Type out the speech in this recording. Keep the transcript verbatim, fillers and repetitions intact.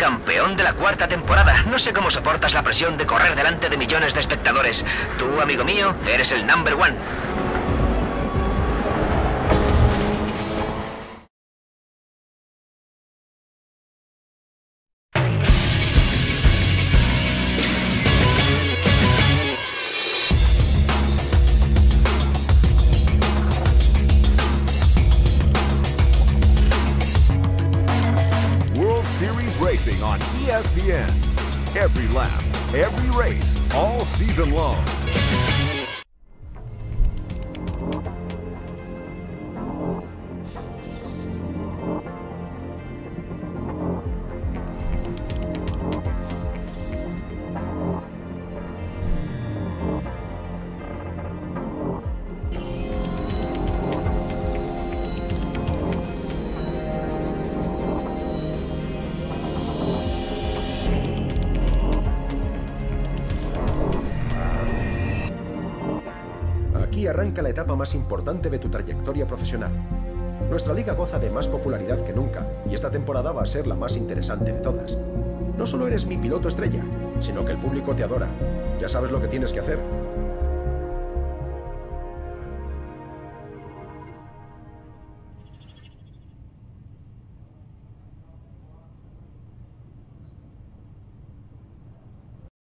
campeón de la cuarta temporada. No sé cómo soportas la presión de correr delante de millones de espectadores. Tú, amigo mío, eres el number one. Series Racing on E S P N. Every lap, every race, all season long. Aquí arranca la etapa más importante de tu trayectoria profesional. Nuestra liga goza de más popularidad que nunca y esta temporada va a ser la más interesante de todas. No solo eres mi piloto estrella, sino que el público te adora. Ya sabes lo que tienes que hacer.